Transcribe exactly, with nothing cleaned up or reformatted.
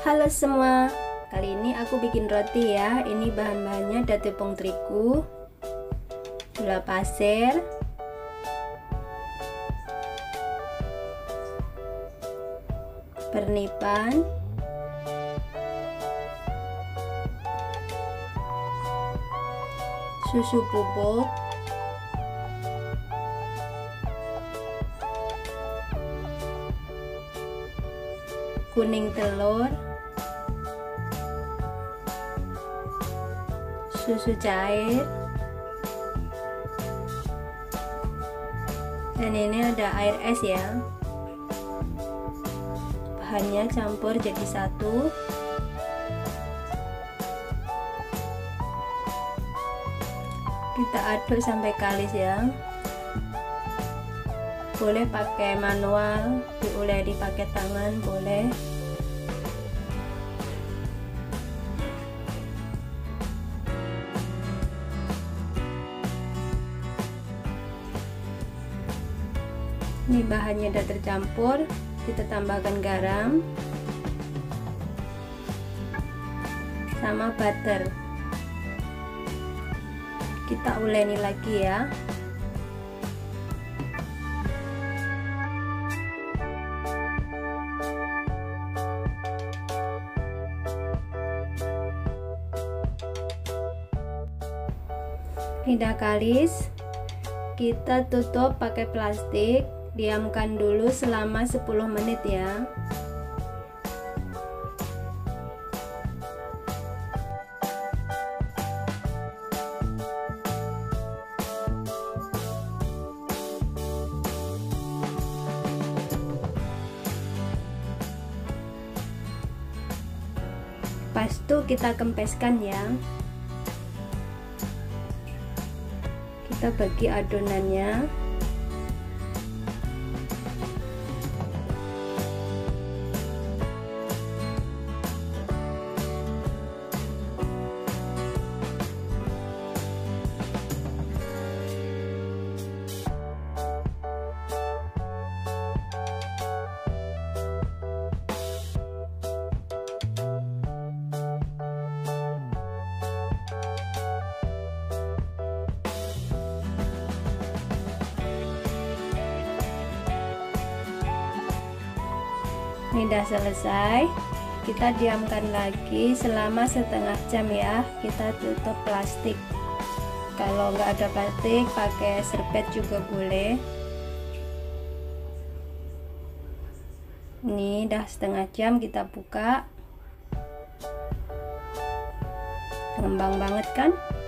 Halo semua, kali ini aku bikin roti ya. Ini bahan-bahannya ada tepung terigu, gula pasir, pernipan, susu bubuk, kuning telur, susu cair, dan ini ada air es ya. Bahannya campur jadi satu. Kita aduk sampai kalis ya. Boleh pakai manual, diuleni pakai tangan boleh. Ini bahannya udah tercampur, kita tambahkan garam sama butter. Kita uleni lagi ya. Ini udah kalis, kita tutup pakai plastik. Diamkan dulu selama sepuluh menit ya. Pas itu kita kempeskan ya. Kita bagi adonannya. Ini udah selesai, kita diamkan lagi selama setengah jam ya. Kita tutup plastik, kalau nggak ada plastik pakai serbet juga boleh. Ini udah setengah jam, kita buka. Ngembang banget kan?